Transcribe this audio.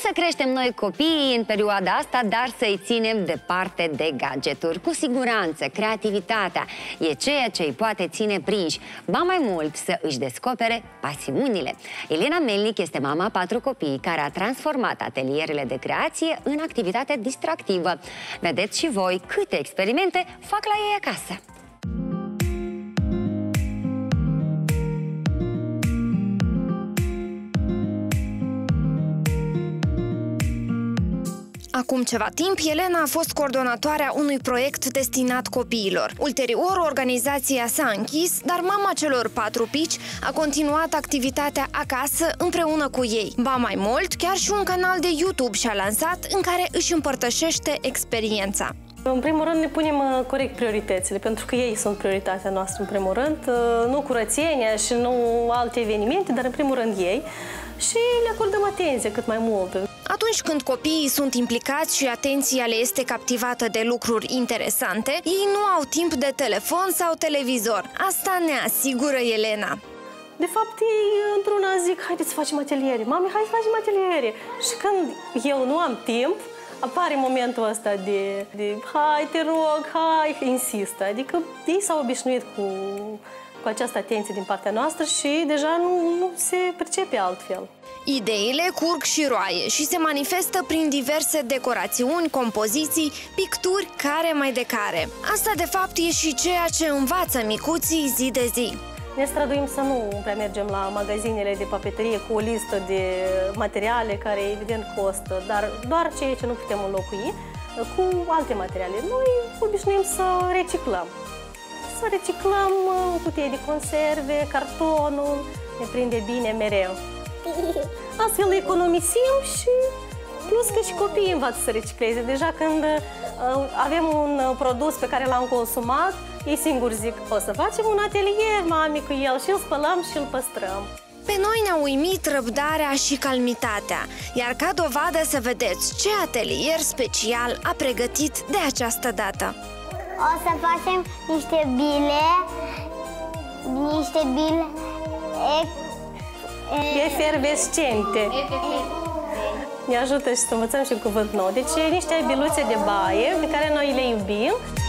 să creștem noi copiii în perioada asta, dar să-i ținem departe de gadgeturi. Cu siguranță, creativitatea e ceea ce îi poate ține prinși, ba mai mult să își descopere pasiunile. Elena Melnic este mama a 4 copii care a transformat atelierele de creație în activitate distractivă. Vedeți și voi câte experimente fac la ei acasă. Acum ceva timp, Elena a fost coordonatoarea unui proiect destinat copiilor. Ulterior, organizația s-a închis, dar mama celor 4 pici a continuat activitatea acasă împreună cu ei. Ba mai mult, chiar și un canal de YouTube și-a lansat în care își împărtășește experiența. În primul rând ne punem corect prioritățile, pentru că ei sunt prioritatea noastră în primul rând, nu curățenia și nu alte evenimente, dar în primul rând ei, și le acordăm atenție cât mai multă. Atunci când copiii sunt implicați și atenția le este captivată de lucruri interesante, ei nu au timp de telefon sau televizor. Asta ne asigură Elena. De fapt, ei într-una zic, haideți să facem ateliere. Mami, hai să facem ateliere. Și când eu nu am timp, apare momentul ăsta de hai, te rog, hai, insistă. Adică ei s-au obișnuit cu această atenție din partea noastră și deja nu se percepe altfel. Ideile curg și roaie și se manifestă prin diverse decorațiuni, compoziții, picturi care mai de care. Asta, de fapt, e și ceea ce învață micuții zi de zi. Ne străduim să nu prea mergem la magazinele de papeterie cu o listă de materiale care, evident, costă, dar doar ceea ce nu putem înlocui cu alte materiale. Noi obișnuim să reciclăm. Să reciclăm cutii de conserve, cartonul, ne prinde bine mereu. Astfel economisim și plus că și copiii învață să recicleze. Deja când avem un produs pe care l-am consumat, ei singuri zic, o să facem un atelier, mami, cu el și îl spălăm și îl păstrăm. Pe noi ne-a uimit răbdarea și calmitatea, iar ca dovadă să vedeți ce atelier special a pregătit de această dată. O să facem niște bile efervescente. Ne ajută și să învățăm și un cuvânt nou. Deci niște biluțe de baie pe care noi le iubim.